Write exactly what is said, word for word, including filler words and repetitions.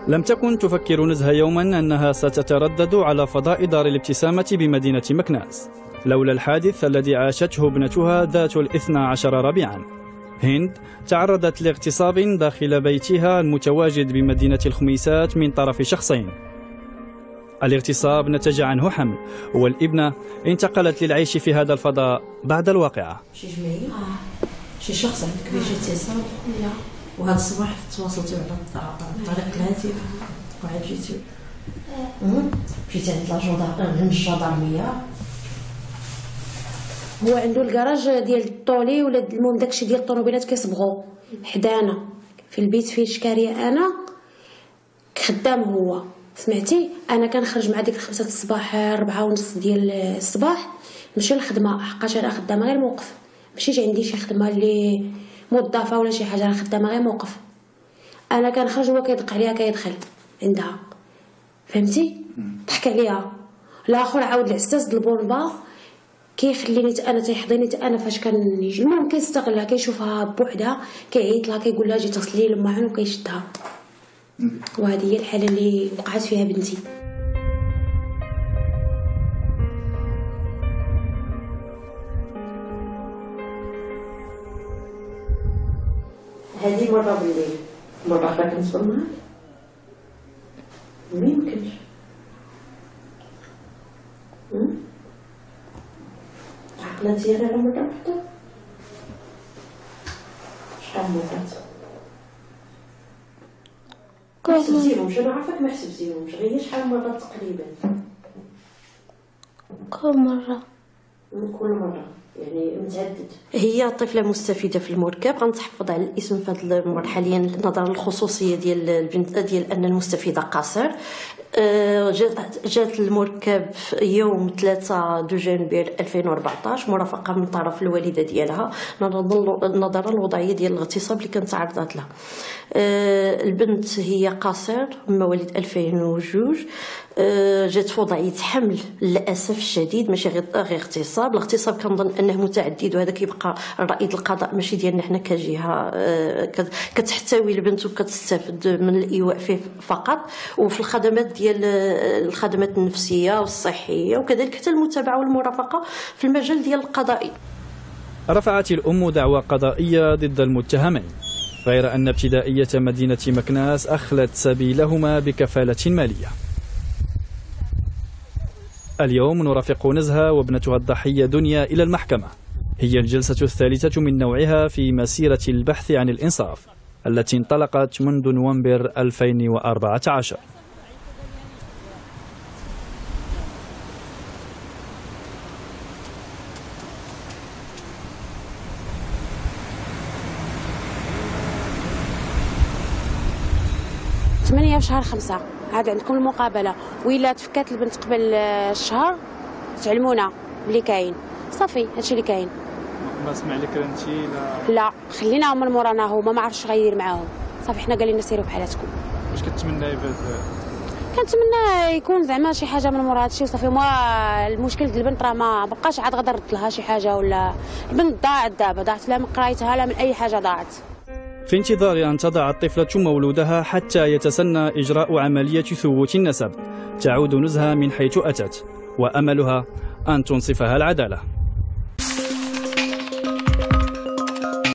لم تكن تفكر نزهة يوما أنها ستتردد على فضاء دار الابتسامة بمدينة مكناس لولا الحادث الذي عاشته ابنتها ذات الاثنى عشر ربيعا. هند تعرضت لاغتصاب داخل بيتها المتواجد بمدينة الخميسات من طرف شخصين. الاغتصاب نتج عنه حمل، والابنة انتقلت للعيش في هذا الفضاء بعد الواقعة. شي جمعية؟ اه شي شخص عندك بيجي اتصال؟ لا. وهذا الصباح تواصلتوا على طريق الهاتف وعاد جيتوا؟ مشيتي عند الجدارمية؟ هو عنده الكراج ديال الطولي ولا المهم داكشي ديال الطوموبيلات كيصبغوا حدانا في البيت فين شكاريه انا خدام هو. سمعتي انا كنخرج مع ديك الخمسة الصباح ربعة ونص ديال الصباح نمشي للخدمه حقاش انا خدامه غير موقف، ماشي عندي شي خدمه اللي موظفه ولا شي حاجه، انا خدامه غير موقف. انا كنخرج هو كيدق عليها كيدخل عندها، فهمتي؟ ضحك عليها. الاخر عاود العساس د البونبا كيخليني انا تيحضيني انا فاش كنجي، المهم كيستغلها كيشوفها بوحدها كيعيط لها كيقول لها جي تصلي للمعن وكيشدها. وهذه هي الحاله اللي وقعت فيها بنتي. هذه مره بالليل مره اخرى كنصبر معاك ما يمكنش. عقلتي انا على مره وحده شحال مرات ما حسبتيهمش؟ انا عارفاك ما حسبتيهمش، غير شحال مرات تقريبا؟ كل مره كل مره يعني متعدد. هي طفله مستفيده في المركب، غنتحفظ على الاسم في هذا المره حاليا نظرا للخصوصيه ديال البنت ديال ان المستفيده قاصر. جات جات المركب يوم ثلاثة دو جانفير ألفين وأربعطاش مرافقه من طرف الوالده ديالها نظرا للوضعيه ديال الاغتصاب اللي كانت تعرضت لها. البنت هي قاصر مواليد ألفين وجوج، جات في وضعيه حمل للاسف الشديد، ماشي غير غير اغتصاب. الاغتصاب كنظن انه متعدد وهذا كيبقى الرأي القضاء ماشي ديالنا حنا كجهه كتحتوي البنت وكتستافد من الايواء فيه فقط، وفي الخدمات ديال الخدمات النفسيه والصحيه وكذلك حتى المتابعه والمرافقه في المجال ديال القضائي. رفعت الام دعوى قضائيه ضد المتهمين، غير ان ابتدائيه مدينه مكناس اخلت سبيلهما بكفاله ماليه. اليوم نرافق نزهة وابنتها الضحية دنيا إلى المحكمة. هي الجلسة الثالثة من نوعها في مسيرة البحث عن الإنصاف التي انطلقت منذ نوفمبر ألفين وأربعة عشر. ثمانية في شهر خمسة عاد عندكم المقابله، وإلا تفكات البنت قبل الشهر تعلمونا بلي كاين صافي هادشي اللي كاين. ما سمع لك انت؟ لا لا خليناهم من مورانا، هما ما عرفش غيدير معاهم صافي، حنا قال لنا سيروا بحالاتكم. واش كتمناي بهذا؟ كنتمنى يكون زعما شي حاجه من مورا هادشي وصافي. ما المشكل ديال البنت راه ما بقاش عاد غادي نرد لها شي حاجه، ولا البنت ضاعت دابا، ضاعت لا من قرايتها لا من اي حاجه ضاعت. في انتظار أن تضع الطفلة مولودها حتى يتسنى إجراء عملية ثبوت النسب، تعود نزهة من حيث أتت، وأملها أن تنصفها العدالة.